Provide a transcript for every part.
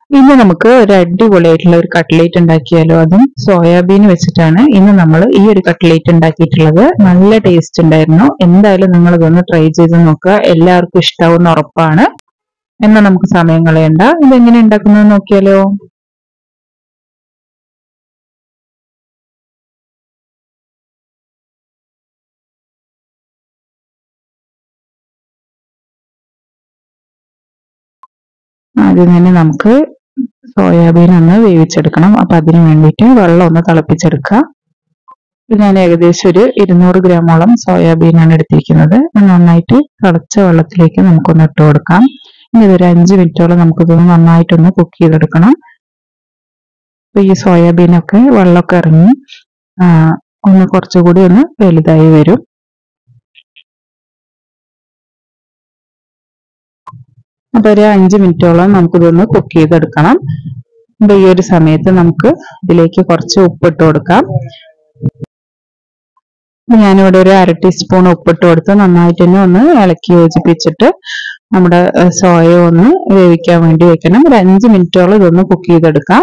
ഇന്ന് നമുക്ക് ഒരു അടിപൊളിയായിട്ടുള്ള ഒരു കട്ട്ലേറ്റ് ഉണ്ടാക്കിയാലോ. അതും സോയാബീൻ വെച്ചിട്ടാണ് ഇന്ന് നമ്മൾ ഈ ഒരു കട്ട്ലേറ്റ് ഉണ്ടാക്കിയിട്ടുള്ളത്. നല്ല ടേസ്റ്റ് ഉണ്ടായിരുന്നു. എന്തായാലും നിങ്ങൾ ഇതൊന്ന് ട്രൈ ചെയ്ത് നോക്കുക. എല്ലാവർക്കും ഇഷ്ടാവുന്ന ഉറപ്പാണ്. എന്നാൽ നമുക്ക് സമയം കളയണ്ട, ഇതെങ്ങനെ ഉണ്ടാക്കുന്നത് നോക്കിയാലോ. ആദ്യം തന്നെ നമുക്ക് സോയാബീൻ ഒന്ന് വേവിച്ചെടുക്കണം. അപ്പൊ അതിന് വേണ്ടിയിട്ട് വെള്ളം ഒന്ന് തിളപ്പിച്ചെടുക്കുക. ഞാൻ ഏകദേശം ഒരു 200 ഗ്രാമോളം സോയാബീനാണ് എടുത്തിരിക്കുന്നത്. നന്നായിട്ട് തിളച്ച വെള്ളത്തിലേക്ക് നമുക്കൊന്ന് ഇട്ട് കൊടുക്കാം. ഇനി ഇതൊരു 5 മിനിറ്റോളം നമുക്കിതൊന്ന് നന്നായിട്ടൊന്ന് കുക്ക് ചെയ്തെടുക്കണം. അപ്പൊ ഈ സോയാബീനൊക്കെ വെള്ളമൊക്കെ ഇറങ്ങി ഒന്ന് കുറച്ചുകൂടി ഒന്ന് വലുതായി വരും. അപ്പൊ ഒരു 5 മിനിറ്റോളം നമുക്കിതൊന്ന് കുക്ക് ചെയ്തെടുക്കണം. അപ്പൊ ഈ ഒരു സമയത്ത് നമുക്ക് ഇതിലേക്ക് കുറച്ച് ഉപ്പിട്ട് കൊടുക്കാം. ഞാനിവിടെ ഒരു 1/2 ടീസ്പൂൺ ഉപ്പിട്ട് കൊടുത്ത് നന്നായിട്ട് തന്നെ ഒന്ന് ഇളക്കി യോജിപ്പിച്ചിട്ട് നമ്മുടെ സോയ ഒന്ന് വേവിക്കാൻ വേണ്ടി വെക്കണം. ഒരു 5 മിനിറ്റോളം ഇതൊന്ന് കുക്ക് ചെയ്തെടുക്കാം.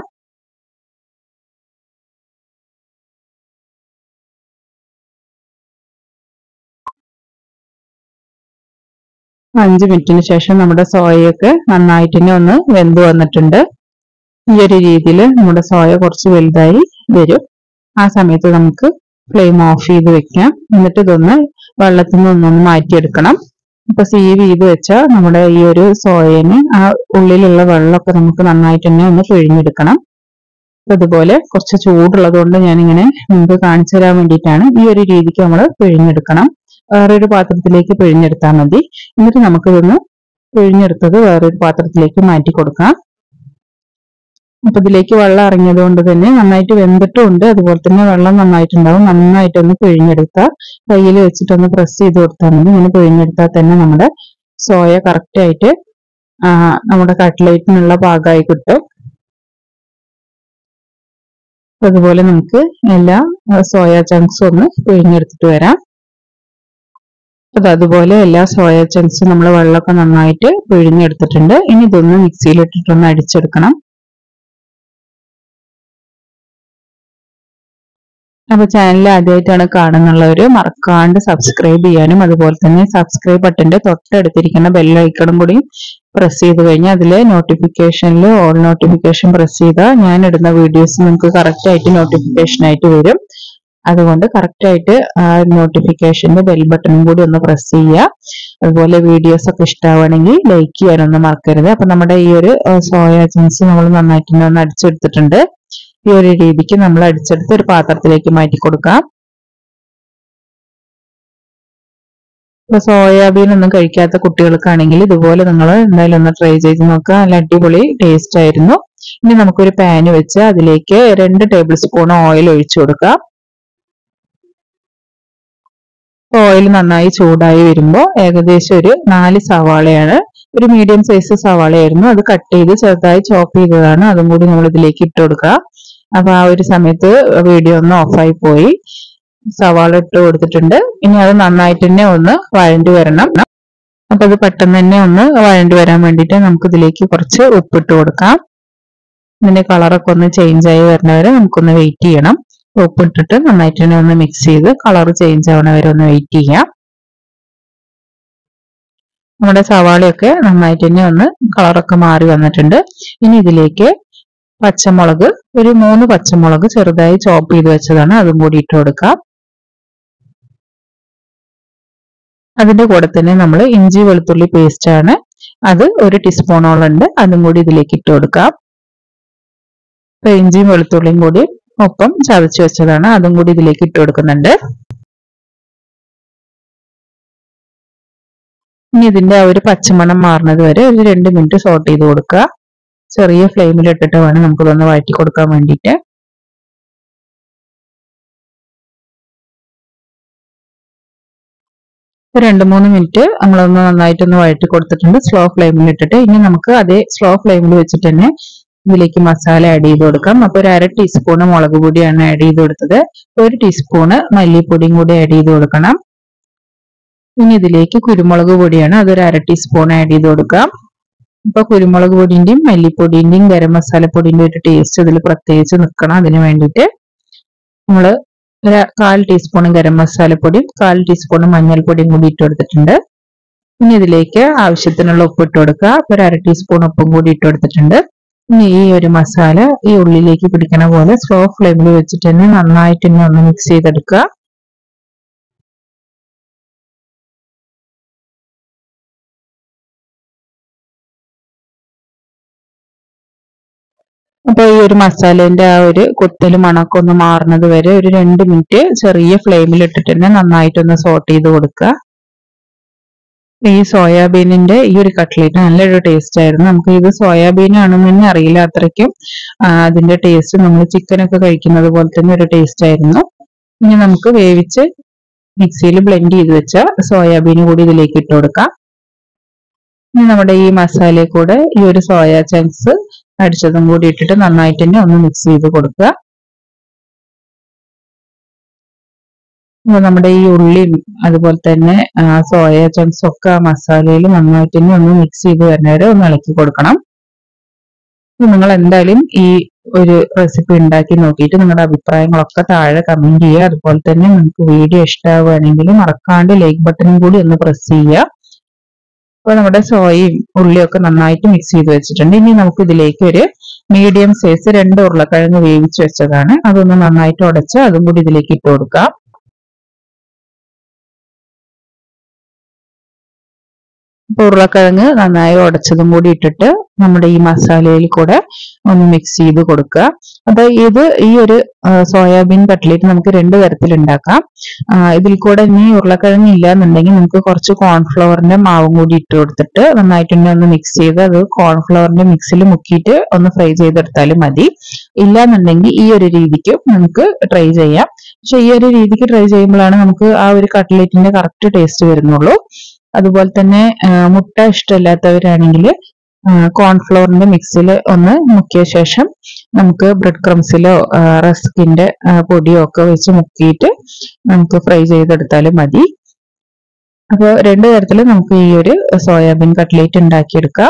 അഞ്ച് മിനിറ്റിന് ശേഷം നമ്മുടെ സോയയൊക്കെ നന്നായിട്ട് തന്നെ ഒന്ന് വെന്ത് വന്നിട്ടുണ്ട്. ഈ ഒരു രീതിയിൽ നമ്മുടെ സോയ കുറച്ച് വലുതായി വരും. ആ സമയത്ത് നമുക്ക് ഫ്ലെയിം ഓഫ് ചെയ്ത് വെക്കാം. എന്നിട്ട് ഇതൊന്ന് വെള്ളത്തിൽ നിന്നൊന്ന് മാറ്റിയെടുക്കണം. ഇപ്പൊ സീവ് ചെയ്ത് വെച്ചാൽ നമ്മുടെ ഈ ഒരു സോയന് ആ ഉള്ളിലുള്ള വെള്ളമൊക്കെ നമുക്ക് നന്നായിട്ട് തന്നെ ഒന്ന് പിഴിഞ്ഞെടുക്കണം. അതുപോലെ കുറച്ച് ചൂടുള്ളത് കൊണ്ട് ഞാനിങ്ങനെ മുമ്പ് കാണിച്ചു തരാൻ വേണ്ടിയിട്ടാണ്. ഈ ഒരു രീതിക്ക് നമ്മൾ പിഴിഞ്ഞെടുക്കണം. വേറൊരു പാത്രത്തിലേക്ക് പിഴിഞ്ഞെടുത്താൽ മതി. എന്നിട്ട് നമുക്കിതൊന്ന് പിഴിഞ്ഞെടുത്തത് വേറൊരു പാത്രത്തിലേക്ക് മാറ്റി കൊടുക്കാം. അപ്പൊ ഇതിലേക്ക് വെള്ളം ഇറങ്ങിയത് കൊണ്ട് തന്നെ നന്നായിട്ട് വെന്തിട്ടുമുണ്ട്. അതുപോലെ തന്നെ വെള്ളം നന്നായിട്ടുണ്ടാവും. നന്നായിട്ടൊന്ന് പിഴിഞ്ഞെടുത്താൽ കയ്യിൽ വെച്ചിട്ടൊന്ന് പ്രസ് ചെയ്ത് കൊടുത്താൽ മതി. ഇങ്ങനെ പിഴിഞ്ഞെടുത്താൽ തന്നെ നമ്മുടെ സോയ കറക്റ്റ് ആയിട്ട് നമ്മുടെ കട്ട്ലേറ്റിനുള്ള പാകമായി കിട്ടും. അതുപോലെ നമുക്ക് എല്ലാ സോയ ചങ്ക്സും ഒന്ന് പിഴിഞ്ഞെടുത്തിട്ട് വരാം. അതുപോലെ എല്ലാ സോയ ചങ്ക്സും നമ്മൾ വെള്ളമൊക്കെ നന്നായിട്ട് പിഴിഞ്ഞെടുത്തിട്ടുണ്ട്. ഇനി ഇതൊന്ന് മിക്സിയിലിട്ടിട്ടൊന്ന് അടിച്ചെടുക്കണം. അപ്പൊ ചാനൽ ആദ്യമായിട്ടാണ് കാണുന്നുള്ളവര് മറക്കാണ്ട് സബ്സ്ക്രൈബ് ചെയ്യാനും അതുപോലെ തന്നെ സബ്സ്ക്രൈബ് ബട്ടന്റെ തൊട്ടടുത്തിരിക്കുന്ന ബെല്ലൈക്കണും കൂടി പ്രസ് ചെയ്ത് കഴിഞ്ഞാൽ അതിലെ നോട്ടിഫിക്കേഷനിൽ ഓൾ നോട്ടിഫിക്കേഷൻ പ്രസ് ചെയ്താൽ ഞാൻ ഇടുന്ന വീഡിയോസ് നിങ്ങൾക്ക് കറക്റ്റ് ആയിട്ട് നോട്ടിഫിക്കേഷൻ ആയിട്ട് വരും. അതുകൊണ്ട് കറക്റ്റ് ആയിട്ട് ആ നോട്ടിഫിക്കേഷന്റെ ബെൽ ബട്ടണും കൂടി ഒന്ന് പ്രസ് ചെയ്യുക. അതുപോലെ വീഡിയോസ് ഒക്കെ ഇഷ്ടമാണെങ്കിൽ ലൈക്ക് ചെയ്യാനൊന്നും മറക്കരുത്. അപ്പൊ നമ്മുടെ ഈ ഒരു സോയ ചങ്ക്സ് നമ്മൾ നന്നായിട്ട് ഒന്ന് അടിച്ചെടുത്തിട്ടുണ്ട്. ഈ ഒരു രീതിക്ക് നമ്മൾ അടിച്ചെടുത്ത് ഒരു പാത്രത്തിലേക്ക് മാറ്റി കൊടുക്കാം. ഇപ്പൊ സോയാബീൻ ഒന്നും കഴിക്കാത്ത കുട്ടികൾക്കാണെങ്കിൽ ഇതുപോലെ നിങ്ങൾ എന്തായാലും ഒന്ന് ട്രൈ ചെയ്ത് നോക്കുക. നല്ല അടിപൊളി ടേസ്റ്റ് ആയിരുന്നു. ഇനി നമുക്കൊരു പാന് വെച്ച് അതിലേക്ക് 2 ടേബിൾ സ്പൂൺ ഓയിൽ ഒഴിച്ചു കൊടുക്കാം. ഓയിൽ നന്നായി ചൂടായി വരുമ്പോൾ ഏകദേശം ഒരു 4 സവാളയാണ്, ഒരു മീഡിയം സൈസ് സവാളയായിരുന്നു. അത് കട്ട് ചെയ്ത് ചെറുതായി ചോപ്പ് ചെയ്തതാണ്. അതും കൂടി നമ്മൾ ഇതിലേക്ക് ഇട്ട് കൊടുക്കുക. അപ്പൊ ആ ഒരു സമയത്ത് വീഡിയോ ഒന്ന് ഓഫായി പോയി. സവാള ഇട്ട് കൊടുത്തിട്ടുണ്ട്. ഇനി അത് നന്നായിട്ട് തന്നെ ഒന്ന് വഴണ്ടി വരണം. അപ്പൊ അത് പെട്ടെന്ന് തന്നെ ഒന്ന് വഴണ്ടി വരാൻ വേണ്ടിയിട്ട് നമുക്ക് ഇതിലേക്ക് കുറച്ച് ഉപ്പിട്ട് കൊടുക്കാം. ഇതിന്റെ കളറൊക്കെ ഒന്ന് ചേഞ്ച് ആയി വരുന്നവരെ നമുക്കൊന്ന് വെയിറ്റ് ചെയ്യണം. ഉപ്പിട്ടിട്ട് നന്നായിട്ട് തന്നെ ഒന്ന് മിക്സ് ചെയ്ത് കളർ ചേഞ്ച് ആവണ വരെ ഒന്ന് വെയിറ്റ് ചെയ്യാം. നമ്മുടെ സവാളയൊക്കെ നന്നായിട്ട് തന്നെ ഒന്ന് കളറൊക്കെ മാറി വന്നിട്ടുണ്ട്. ഇനി ഇതിലേക്ക് പച്ചമുളക്, ഒരു 3 പച്ചമുളക് ചെറുതായി ചോപ്പ് ചെയ്ത് വെച്ചതാണ്, അതും കൂടി ഇട്ട് കൊടുക്കാം. അതിന്റെ കൂടെ തന്നെ നമ്മൾ ഇഞ്ചി വെളുത്തുള്ളി പേസ്റ്റ് ആണ്, അത് 1 ടീസ്പൂണോളം ഉണ്ട്, അതും കൂടി ഇതിലേക്ക് ഇട്ട് കൊടുക്കാം. ഇപ്പൊ ഇഞ്ചിയും വെളുത്തുള്ളിയും കൂടി ഒപ്പം ചതച്ച് വെച്ചതാണ്, അതും കൂടി ഇതിലേക്ക് ഇട്ട് കൊടുക്കുന്നുണ്ട്. ഇനി ഇതിന്റെ ആ ഒരു പച്ചമണം മാറുന്നത് വരെ ഒരു 2 മിനിറ്റ് സോട്ട് ചെയ്ത് കൊടുക്കുക. ചെറിയ ഫ്ലെയിമിൽ ഇട്ടിട്ട് വേണം നമുക്കിതൊന്ന് വഴറ്റി കൊടുക്കാൻ വേണ്ടിയിട്ട്. ഒരു 2-3 മിനിറ്റ് നമ്മളൊന്ന് നന്നായിട്ടൊന്ന് വഴറ്റി കൊടുത്തിട്ടുണ്ട് സ്ലോ ഫ്ലെയിമിൽ ഇട്ടിട്ട്. ഇനി നമുക്ക് അതേ സ്ലോ ഫ്ലെയിമിൽ വെച്ചിട്ട് തന്നെ ഇതിലേക്ക് മസാല ആഡ് ചെയ്ത് കൊടുക്കാം. അപ്പൊ ഒരു 1/2 ടീസ്പൂൺ മുളക് പൊടിയാണ് ആഡ് ചെയ്ത് കൊടുത്തത്. 1 ടീസ്പൂണ് മല്ലിപ്പൊടിയും കൂടി ആഡ് ചെയ്ത് കൊടുക്കണം. ഇനി ഇതിലേക്ക് കുരുമുളക് പൊടിയാണ്, അതൊരു 1/2 ടീസ്പൂൺ ആഡ് ചെയ്ത് കൊടുക്കാം. ഇപ്പൊ കുരുമുളക് പൊടിന്റെയും മല്ലിപ്പൊടിന്റെയും ഗരം മസാലപ്പൊടിന്റെയും ഒരു ടേസ്റ്റ് ഇതിൽ പ്രത്യേകിച്ച് നിൽക്കണം. അതിന് വേണ്ടിയിട്ട് നമ്മള് ഒരു 1/4 ടീസ്പൂൺ ഗരം മസാലപ്പൊടിയും 1/4 ടീസ്പൂൺ മഞ്ഞൾപ്പൊടിയും കൂടി ഇട്ട് കൊടുത്തിട്ടുണ്ട്. ഇനി ഇതിലേക്ക് ആവശ്യത്തിനുള്ള ഉപ്പ് ഇട്ട് കൊടുക്കുക. ഒരു 1/2 ടീസ്പൂൺ ഉപ്പും കൂടി ഇട്ട് കൊടുത്തിട്ടുണ്ട്. ഇനി ഈ ഒരു മസാല ഈ ഉള്ളിലേക്ക് പിടിക്കണ പോലെ സ്ലോ ഫ്ലെയിമിൽ വെച്ചിട്ട് തന്നെ നന്നായിട്ട് തന്നെ ഒന്ന് മിക്സ് ചെയ്തെടുക്കുക. അപ്പൊ ഈ ഒരു മസാലേന്റെ ആ ഒരു കുത്തല് മണക്കം ഒന്ന് മാറുന്നത് വരെ ഒരു 2 മിനിറ്റ് ചെറിയ ഫ്ലെയിമിൽ ഇട്ടിട്ട് തന്നെ നന്നായിട്ടൊന്ന് സോട്ട് ചെയ്ത് കൊടുക്കുക. ഈ സോയാബീനിന്റെ ഈ ഒരു കട്ട്ലേറ്റ് നല്ലൊരു ടേസ്റ്റ് ആയിരുന്നു. നമുക്ക് ഇത് സോയാബീൻ ആണെന്ന് തന്നെ അറിയില്ല, അത്രയ്ക്കും അതിന്റെ ടേസ്റ്റ് നമ്മൾ ചിക്കനൊക്കെ കഴിക്കുന്നത് പോലെ തന്നെ ഒരു ടേസ്റ്റ് ആയിരുന്നു. ഇനി നമുക്ക് വേവിച്ച് മിക്സിയിൽ ബ്ലെൻഡ് ചെയ്ത് വെച്ച സോയാബീൻ കൂടി ഇതിലേക്ക് ഇട്ട് കൊടുക്കാം. ഇനി നമ്മുടെ ഈ മസാലയിൽ കൂടെ ഈ ഒരു സോയാ ചങ്ക്സ് അടിച്ചതും കൂടി ഇട്ടിട്ട് നന്നായിട്ട് തന്നെ ഒന്ന് മിക്സ് ചെയ്ത് കൊടുക്കുക. നമ്മുടെ ഈ ഉള്ളിയും അതുപോലെ തന്നെ സോയ ചങ്ക്സ് ഒക്കെ ആ മസാലയിൽ നന്നായിട്ട് തന്നെ ഒന്ന് മിക്സ് ചെയ്ത് വരുന്നവരെ ഒന്ന് ഇളക്കി കൊടുക്കണം. നിങ്ങൾ എന്തായാലും ഈ ഒരു റെസിപ്പി ഉണ്ടാക്കി നോക്കിയിട്ട് നിങ്ങളുടെ അഭിപ്രായങ്ങളൊക്കെ താഴെ കമന്റ് ചെയ്യുക. അതുപോലെ തന്നെ നിങ്ങൾക്ക് വീഡിയോ ഇഷ്ടമാവുകയാണെങ്കിൽ മറക്കാണ്ട് ലൈക്ക് ബട്ടണും കൂടി ഒന്ന് പ്രസ് ചെയ്യുക. അപ്പൊ നമ്മുടെ സോയയും ഉള്ളിയും ഒക്കെ നന്നായിട്ട് മിക്സ് ചെയ്ത് വെച്ചിട്ടുണ്ട്. ഇനി നമുക്ക് ഇതിലേക്ക് ഒരു മീഡിയം സൈസ് 2 ഉരുളക്കിഴങ്ങ് വേവിച്ച് വെച്ചതാണ്, അതൊന്ന് നന്നായിട്ട് ഉടച്ച് അതും കൂടി ഇതിലേക്ക് ഇട്ട് കൊടുക്കാം. ഉരുളക്കിഴങ്ങ് നന്നായി ഉടച്ചതും കൂടി ഇട്ടിട്ട് നമ്മുടെ ഈ മസാലയിൽ കൂടെ ഒന്ന് മിക്സ് ചെയ്ത് കൊടുക്കുക. അപ്പൊ ഈ ഒരു സോയാബീൻ കട്ട്ലേറ്റ് നമുക്ക് 2 തരത്തിൽ ഉണ്ടാക്കാം. ഇതിൽ കൂടെ ഇനി ഉരുളക്കിഴങ്ങ് ഇല്ല എന്നുണ്ടെങ്കിൽ നമുക്ക് കുറച്ച് കോൺഫ്ലവറിന്റെ മാവും കൂടി ഇട്ട് കൊടുത്തിട്ട് നന്നായിട്ട് തന്നെ ഒന്ന് മിക്സ് ചെയ്ത് അത് കോൺഫ്ലവറിന്റെ മിക്സിൽ മുക്കിയിട്ട് ഒന്ന് ഫ്രൈ ചെയ്തെടുത്താലും മതി. ഇല്ലാന്നുണ്ടെങ്കിൽ ഈ ഒരു രീതിക്ക് നമുക്ക് ട്രൈ ചെയ്യാം. പക്ഷെ ഈ ഒരു രീതിക്ക് ട്രൈ ചെയ്യുമ്പോഴാണ് നമുക്ക് ആ ഒരു കട്ട്ലേറ്റിന്റെ കറക്റ്റ് ടേസ്റ്റ് വരുന്നുള്ളൂ. അതുപോലെ തന്നെ മുട്ട ഇഷ്ടമില്ലാത്തവരാണെങ്കിൽ കോൺഫ്ലോറിന്റെ മിക്സിൽ ഒന്ന് മുക്കിയ ശേഷം നമുക്ക് ബ്രെഡ് ക്രംസിലോ റസ്കിന്റെ പൊടിയോ ഒക്കെ വെച്ച് മുക്കിയിട്ട് നമുക്ക് ഫ്രൈ ചെയ്തെടുത്താലും മതി. അപ്പോൾ 2 തരത്തിൽ നമുക്ക് ഈ ഒരു സോയാബീൻ കട്ട്ലേറ്റ് ഉണ്ടാക്കിയെടുക്കാം.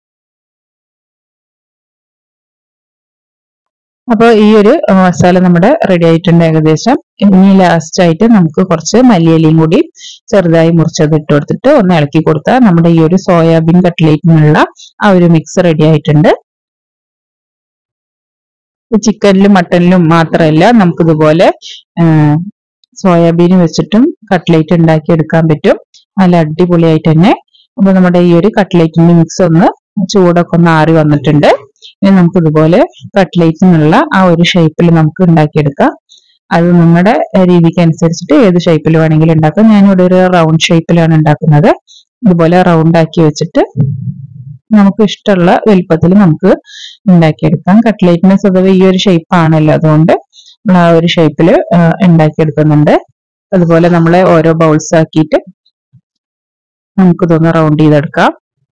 അപ്പോൾ ഈ ഒരു മസാല നമ്മുടെ റെഡി ആയിട്ടുണ്ട് ഏകദേശം. ഇനി ലാസ്റ്റ് ആയിട്ട് നമുക്ക് കുറച്ച് മല്ലിയിലയും കൂടി ചെറുതായി മുറിച്ചത് ഇട്ട് കൊടുത്തിട്ട് ഒന്ന് ഇളക്കി കൊടുത്താൽ നമ്മുടെ ഈ ഒരു സോയാബീൻ കട്ട്ലേറ്റിനുള്ള ആ ഒരു മിക്സ് റെഡി ആയിട്ടുണ്ട്. ചിക്കനിലും മട്ടനിലും മാത്രമല്ല നമുക്കിതുപോലെ സോയാബീൻ വെച്ചിട്ടും കട്ട്ലേറ്റ് ഉണ്ടാക്കി എടുക്കാൻ പറ്റും, നല്ല അടിപൊളിയായിട്ട് തന്നെ. അപ്പൊ നമ്മുടെ ഈ ഒരു കട്ട്ലേറ്റിന്റെ മിക്സ് ഒന്ന് ചൂടൊക്കെ ഒന്ന് ആറി വന്നിട്ടുണ്ട്. ഇനി നമുക്ക് ഇതുപോലെ കട്ട്ലേറ്റിനുള്ള ആ ഒരു ഷേപ്പിൽ നമുക്ക് ഉണ്ടാക്കിയെടുക്കാം. അത് നിങ്ങളുടെ രീതിക്ക് അനുസരിച്ചിട്ട് ഏത് ഷേപ്പിൽ വേണമെങ്കിലും ഉണ്ടാക്കാം. ഞാനിവിടെ ഒരു റൗണ്ട് ഷേപ്പിലാണ് ഉണ്ടാക്കുന്നത്. ഇതുപോലെ റൗണ്ട് ആക്കി വെച്ചിട്ട് നമുക്ക് ഇഷ്ടമുള്ള വലുപ്പത്തിൽ നമുക്ക് ഉണ്ടാക്കിയെടുക്കാം. കട്ട്ലേറ്റിന് സ്വതവേ ഈ ഒരു ഷേപ്പ് ആണല്ലോ, അതുകൊണ്ട് നമ്മൾ ആ ഒരു ഷേപ്പിൽ ഉണ്ടാക്കിയെടുക്കുന്നുണ്ട്. അതുപോലെ നമ്മളെ ഓരോ ബൗൾസ് ആക്കിയിട്ട് നമുക്കിതൊന്ന് റൗണ്ട് ചെയ്തെടുക്കാം.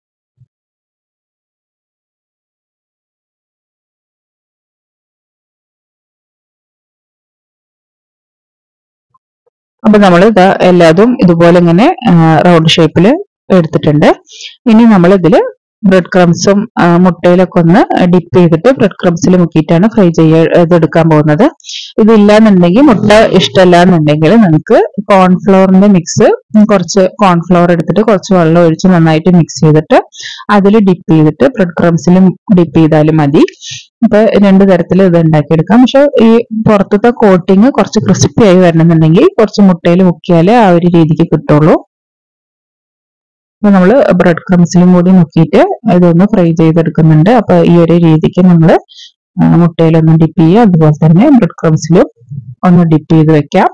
അപ്പൊ നമ്മൾ എല്ലാതും ഇതുപോലെ ഇങ്ങനെ റൗണ്ട് ഷേപ്പിൽ എടുത്തിട്ടുണ്ട്. ഇനി നമ്മൾ ഇതില് ബ്രെഡ് ക്രംസും മുട്ടയിലൊക്കെ ഒന്ന് ഡിപ്പ് ചെയ്തിട്ട് ബ്രെഡ് ക്രംസിൽ മുക്കിയിട്ടാണ് ഫ്രൈ ചെയ്തെടുക്കാൻ പോകുന്നത്. ഇതില്ലാന്നുണ്ടെങ്കിൽ, മുട്ട ഇഷ്ടമല്ല എന്നുണ്ടെങ്കിൽ നമുക്ക് കോൺഫ്ലവറിന്റെ മിക്സ്, കുറച്ച് കോൺഫ്ലവർ എടുത്തിട്ട് കുറച്ച് വെള്ളം ഒഴിച്ച് നന്നായിട്ട് മിക്സ് ചെയ്തിട്ട് അതിൽ ഡിപ്പ് ചെയ്തിട്ട് ബ്രെഡ് ക്രംസിലും ഡിപ്പ് ചെയ്താലും മതി. അപ്പൊ 2 തരത്തിൽ ഇത് ഉണ്ടാക്കിയെടുക്കാം. പക്ഷെ ഈ പുറത്തത്തെ കോട്ടിങ് കുറച്ച് ക്രിസ്പി ആയി വരണമെന്നുണ്ടെങ്കിൽ കുറച്ച് മുട്ടയിൽ മുക്കിയാലേ ആ ഒരു രീതിക്ക് കിട്ടുള്ളൂ. അപ്പൊ നമ്മൾ ബ്രെഡ് ക്രംസിലും കൂടി മുക്കിയിട്ട് ഇതൊന്ന് ഫ്രൈ ചെയ്തെടുക്കുന്നുണ്ട്. അപ്പൊ ഈ ഒരു രീതിക്ക് നമ്മൾ മുട്ടയിലൊന്ന് ഡിപ്പ് ചെയ്യുക, അതുപോലെ തന്നെ ബ്രെഡ് ക്രംസിലും ഒന്ന് ഡിപ്പ് ചെയ്ത് വെക്കാം.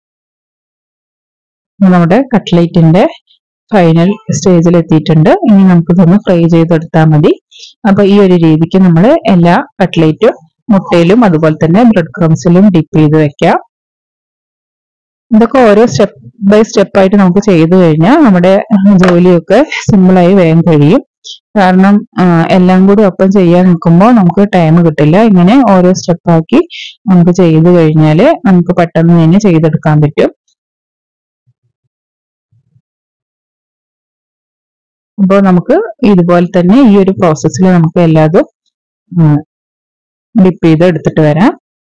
നമ്മുടെ കട്ട്ലേറ്റിന്റെ ഫൈനൽ സ്റ്റേജിൽ എത്തിയിട്ടുണ്ട്. ഇനി നമുക്കിതൊന്ന് ഫ്രൈ ചെയ്തെടുത്താൽ മതി. അപ്പൊ ഈ ഒരു രീതിക്ക് നമ്മൾ എല്ലാ കട്ട്ലേറ്റും മുട്ടയിലും അതുപോലെ തന്നെ ബ്രെഡ് ക്രംസിലും ഡിപ്പ് ചെയ്ത് വെക്കാം. ഇതൊക്കെ ഓരോ സ്റ്റെപ്പ് ബൈ സ്റ്റെപ്പ് ആയിട്ട് നമുക്ക് ചെയ്തു കഴിഞ്ഞാൽ നമ്മുടെ ജോലിയൊക്കെ സിമ്പിളായി വേഗം കഴിയും. കാരണം എല്ലാം കൂടി ഒപ്പം ചെയ്യാൻ നിൽക്കുമ്പോൾ നമുക്ക് ടൈം കിട്ടില്ല. ഇങ്ങനെ ഓരോ സ്റ്റെപ്പാക്കി നമുക്ക് ചെയ്തു കഴിഞ്ഞാൽ നമുക്ക് പെട്ടെന്ന് തന്നെ ചെയ്തെടുക്കാൻ പറ്റും. അപ്പോൾ നമുക്ക് ഇതുപോലെ തന്നെ ഈ ഒരു പ്രോസസ്സിൽ നമുക്ക് എല്ലാതും ഡിപ്പ് ചെയ്ത് എടുത്തിട്ട് വരാം.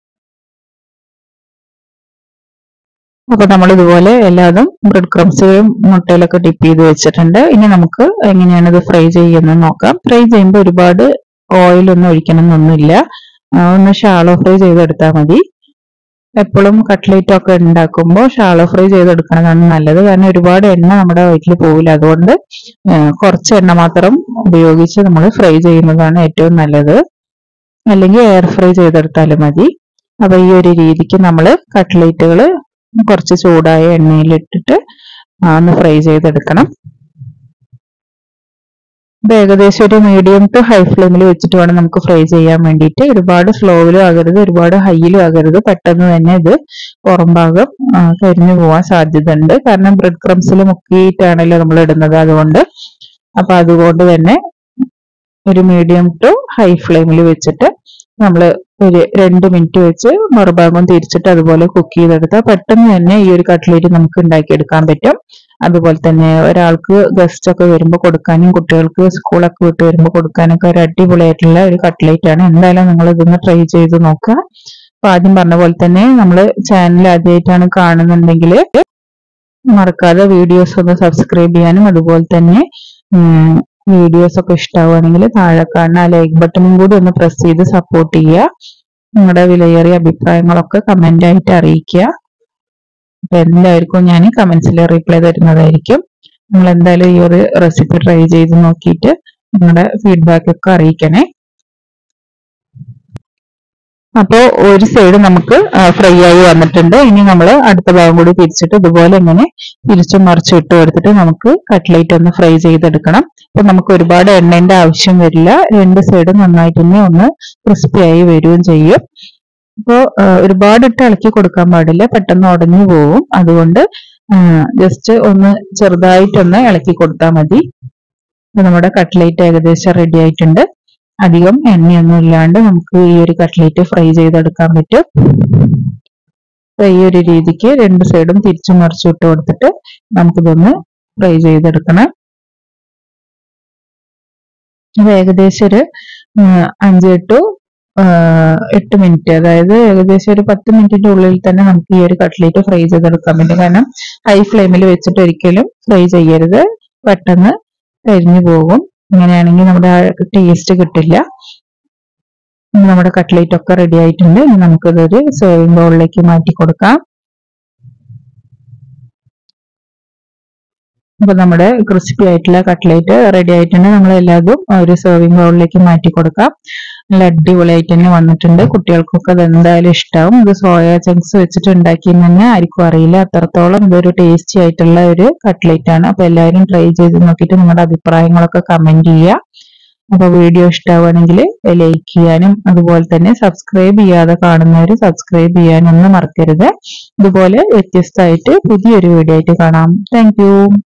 അപ്പൊ നമ്മൾ ഇതുപോലെ എല്ലാതും ബ്രെഡ് ക്രംസിലും മുട്ടയിലൊക്കെ ഡിപ്പ് ചെയ്ത് വെച്ചിട്ടുണ്ട്. ഇനി നമുക്ക് എങ്ങനെയാണ് ഇത് ഫ്രൈ ചെയ്യുന്നത് നോക്കാം. ഫ്രൈ ചെയ്യുമ്പോൾ ഒരുപാട് ഓയിലൊന്നും ഒഴിക്കണം എന്നൊന്നുമില്ല, ഒന്ന് ഷാലോ ഫ്രൈ ചെയ്തെടുത്താൽ മതി. എപ്പോഴും കട്ട്ലേറ്റ് ഒക്കെ ഉണ്ടാക്കുമ്പോൾ ഷാലോ ഫ്രൈ ചെയ്തെടുക്കണതാണ് നല്ലത്, കാരണം ഒരുപാട് എണ്ണ നമ്മുടെ വയറ്റിൽ പോവില്ല. അതുകൊണ്ട് കുറച്ച് എണ്ണ മാത്രം ഉപയോഗിച്ച് നമ്മൾ ഫ്രൈ ചെയ്യുന്നതാണ് ഏറ്റവും നല്ലത്, അല്ലെങ്കിൽ എയർ ഫ്രൈ ചെയ്തെടുത്താലും മതി. അപ്പൊ ഈ ഒരു രീതിക്ക് നമ്മൾ കട്ട്ലേറ്റുകൾ കുറച്ച് ചൂടായ എണ്ണയിലിട്ടിട്ട് ഒന്ന് ഫ്രൈ ചെയ്തെടുക്കണം. ഇത് ഏകദേശം ഒരു മീഡിയം ടു ഹൈ ഫ്ലെയിമിൽ വെച്ചിട്ട് വേണം നമുക്ക് ഫ്രൈ ചെയ്യാൻ വേണ്ടിയിട്ട്. ഒരുപാട് സ്ലോയിലും ആകരുത്, ഒരുപാട് ഹൈയിലും ആകരുത്. പെട്ടെന്ന് തന്നെ ഇത് പുറം ഭാഗം കരിഞ്ഞു പോവാൻ സാധ്യത ഉണ്ട്, കാരണം ബ്രെഡ് ക്രംസിൽ മുക്കിയിട്ടാണല്ലോ നമ്മൾ ഇടുന്നത്. അതുകൊണ്ട് തന്നെ ഒരു മീഡിയം ടു ഹൈ ഫ്ലെയിമിൽ വെച്ചിട്ട് നമ്മൾ ഒരു 2 മിനിറ്റ് വെച്ച് മറുഭാഗം തിരിച്ചിട്ട് അതുപോലെ കുക്ക് ചെയ്തെടുത്താൽ പെട്ടെന്ന് തന്നെ ഈ ഒരു കട്ട്ലേറ്റ് നമുക്ക് ഉണ്ടാക്കിയെടുക്കാൻ പറ്റും. അതുപോലെ തന്നെ ഒരാൾക്ക് ഗസ്റ്റ് ഒക്കെ വരുമ്പോൾ കൊടുക്കാനും കുട്ടികൾക്ക് സ്കൂളൊക്കെ വിട്ട് വരുമ്പോൾ കൊടുക്കാനൊക്കെ ഒരു അടിപൊളിയായിട്ടുള്ള ഒരു കട്ട്ലേറ്റ് ആണ്. എന്തായാലും നിങ്ങൾ ഇതൊന്ന് ട്രൈ ചെയ്ത് നോക്കുക. അപ്പൊ ആദ്യം പറഞ്ഞ പോലെ തന്നെ നമ്മൾ ചാനൽ ആദ്യമായിട്ടാണ് കാണുന്നുണ്ടെങ്കിൽ മറക്കാതെ വീഡിയോസ് ഒന്ന് സബ്സ്ക്രൈബ് ചെയ്യാനും, അതുപോലെ തന്നെ വീഡിയോസ് ഒക്കെ ഇഷ്ടമാവുകയാണെങ്കിൽ താഴെ കാണുന്ന ലൈക്ക് ബട്ടണും കൂടി ഒന്ന് പ്രസ് ചെയ്ത് സപ്പോർട്ട് ചെയ്യുക. നിങ്ങളുടെ വിലയേറിയ അഭിപ്രായങ്ങളൊക്കെ കമന്റ് ആയിട്ട് അറിയിക്കുക. അപ്പൊ എല്ലാവർക്കും ഞാൻ കമന്റ്സിൽ റിപ്ലൈ തരുന്നതായിരിക്കും. നിങ്ങൾ എന്തായാലും ഈ ഒരു റെസിപ്പി ട്രൈ ചെയ്ത് നോക്കിയിട്ട് നിങ്ങളുടെ ഫീഡ്ബാക്ക് ഒക്കെ അറിയിക്കണേ. അപ്പോൾ ഒരു സൈഡ് നമുക്ക് ഫ്രൈ ആയി വന്നിട്ടുണ്ട്. ഇനി നമ്മൾ അടുത്ത ഭാഗം കൂടി തിരിച്ചിട്ട് ഇതുപോലെ ഇങ്ങനെ തിരിച്ചും മറിച്ചും ഇട്ട് കൊടുത്തിട്ട് നമുക്ക് കട്ട്ലേറ്റ് ഒന്ന് ഫ്രൈ ചെയ്തെടുക്കണം. അപ്പൊ നമുക്ക് ഒരുപാട് എണ്ണേന്റെ ആവശ്യം വരില്ല, 2 സൈഡും നന്നായിട്ട് തന്നെ ഒന്ന് ക്രിസ്പി ആയി വരികയും ചെയ്യും. അപ്പോൾ ഒരുപാട് ഇട്ട് ഇളക്കി കൊടുക്കാൻ പാടില്ല, പെട്ടെന്ന് ഉടഞ്ഞു പോവും. അതുകൊണ്ട് ജസ്റ്റ് ഒന്ന് ചെറുതായിട്ടൊന്ന് ഇളക്കി കൊടുത്താൽ മതി. നമ്മുടെ കട്ട്ലേറ്റ് ഏകദേശം റെഡി ആയിട്ടുണ്ട്. അധികം എണ്ണയൊന്നും ഇല്ലാണ്ട് നമുക്ക് ഈ ഒരു കട്ട്ലേറ്റ് ഫ്രൈ ചെയ്തെടുക്കാൻ പറ്റും. ഈ ഒരു രീതിക്ക് 2 സൈഡും തിരിച്ചും മറിച്ചും ഇട്ട് കൊടുത്തിട്ട് നമുക്കിതൊന്ന് ഫ്രൈ ചെയ്തെടുക്കണം. അത് ഏകദേശം ഒരു 5 to 8 മിനിറ്റ്, അതായത് ഏകദേശം ഒരു 10 മിനിറ്റിന്റെ ഉള്ളിൽ തന്നെ നമുക്ക് ഈ ഒരു കട്ട്ലേറ്റ് ഫ്രൈ ചെയ്തെടുക്കാൻ പറ്റും. കാരണം ഹൈ ഫ്ലെയിമിൽ വെച്ചിട്ട് ഒരിക്കലും ഫ്രൈ ചെയ്യരുത്, പെട്ടെന്ന് കരിഞ്ഞു പോകും. ഇങ്ങനെയാണെങ്കിൽ നമ്മുടെ ടേസ്റ്റ് കിട്ടില്ല. നമ്മുടെ കട്ട്ലേറ്റ് ഒക്കെ റെഡി ആയിട്ടുണ്ട്. ഇനി നമുക്കിതൊരു സെർവിംഗ് ബൗളിലേക്ക് മാറ്റി കൊടുക്കാം. അപ്പൊ നമ്മുടെ ക്രിസ്പി ആയിട്ടുള്ള കട്ട്ലേറ്റ് റെഡി ആയിട്ടുണ്ട്. നമ്മൾ എല്ലാതും ഒരു സെർവിംഗ് ബൗളിലേക്ക് മാറ്റി കൊടുക്കാം. നല്ല അടിപൊളിയായിട്ട് തന്നെ വന്നിട്ടുണ്ട്. കുട്ടികൾക്കൊക്കെ അത് എന്തായാലും ഇഷ്ടമാവും. ഇത് സോയ ചങ്ക്സ് വെച്ചിട്ട് ഉണ്ടാക്കിയെന്ന് തന്നെ ആർക്കും അറിയില്ല, അത്രത്തോളം ഇതൊരു ടേസ്റ്റി ആയിട്ടുള്ള ഒരു കട്ട്ലേറ്റ് ആണ്. അപ്പൊ എല്ലാവരും ട്രൈ ചെയ്ത് നോക്കിയിട്ട് നിങ്ങളുടെ അഭിപ്രായങ്ങളൊക്കെ കമന്റ് ചെയ്യുക. അപ്പൊ വീഡിയോ ഇഷ്ടമാവുകയാണെങ്കിൽ ലൈക്ക് ചെയ്യാനും, അതുപോലെ തന്നെ സബ്സ്ക്രൈബ് ചെയ്യാതെ കാണുന്നവർ സബ്സ്ക്രൈബ് ചെയ്യാനൊന്നും മറക്കരുത്. ഇതുപോലെ വ്യത്യസ്തമായിട്ട് പുതിയൊരു വീഡിയോ ആയിട്ട് കാണാം. Thank U.